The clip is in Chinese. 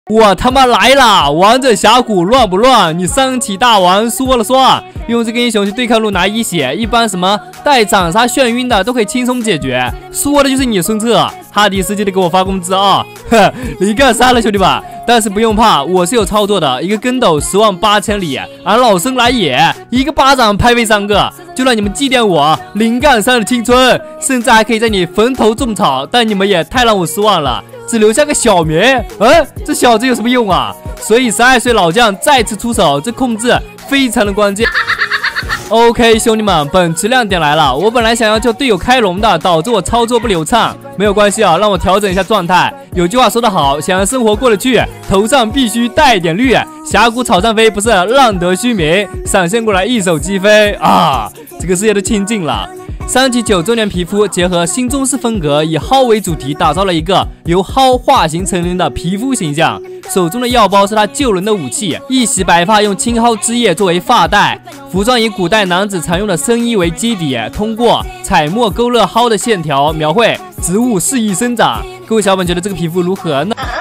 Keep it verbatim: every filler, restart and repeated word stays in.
我他妈来了！王者峡谷乱不乱？你三体大王说了算。用这个英雄去对抗路拿一血，一般什么带斩杀眩晕的都可以轻松解决。说的就是你孙策。哈迪斯记得给我发工资啊！呵，零干三了兄弟们，但是不用怕，我是有操作的。一个跟斗十万八千里，俺老生来也，一个巴掌拍飞三个，就让你们祭奠我零干三的青春，甚至还可以在你坟头种草。但你们也太让我失望了。只留下个小名，嗯，这小子有什么用啊？所以十二岁老将再次出手，这控制非常的关键。OK， 兄弟们，本期亮点来了。我本来想要叫队友开龙的，导致我操作不流畅，没有关系啊，让我调整一下状态。有句话说得好，想让生活过得去，头上必须带点绿。峡谷草上飞不是浪得虚名，闪现过来一手击飞啊！这个世界都清净了。三级九周年皮肤结合新中式风格，以蒿为主题，打造了一个由蒿化形成人的皮肤形象。手中的药包是他救人的武器，一袭白发用青蒿枝叶作为发带。服装以古代男子常用的深衣为基底，通过彩墨勾勒蒿的线条，描绘植物适宜生长。各位小伙伴觉得这个皮肤如何呢？